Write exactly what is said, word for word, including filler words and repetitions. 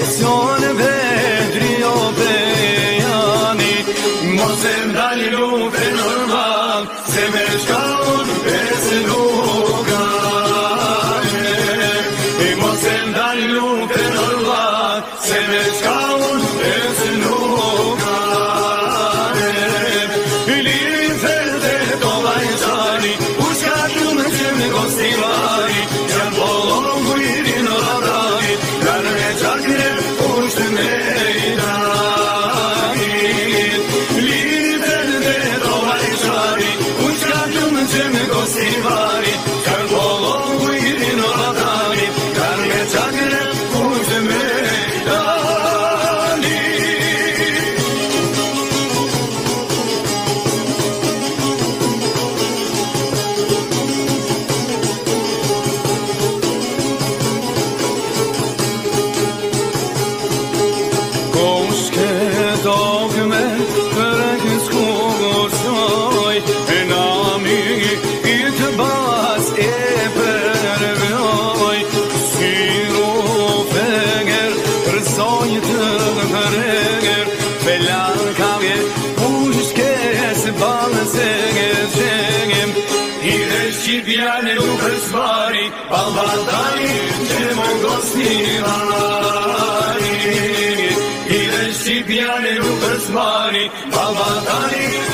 son vedrio bejani Mosem dali lupe normal Se me shkaun pese lugane Mosem dali lupe normal Se me shkaun pese lugane Lirin ferde dolaj zani Ushka kjumë që me gostivari Jan polon kuirin radani Kërë me qakre ushtë mejdani Lirin ferde dolaj zani Ushka kjumë që me gostivari Jan polon kuirin radani Kërë me qakre ushtë mejdani Dogme kërëk s'kuqoj E nami i të bas e përvjoj Si rufeger rësoj të përreger Belan kavje pushke se balë se gëqegem I dhe shqipjane u kësvari Balbatani që më gosnivani Shqipjane u kësmari, balbatani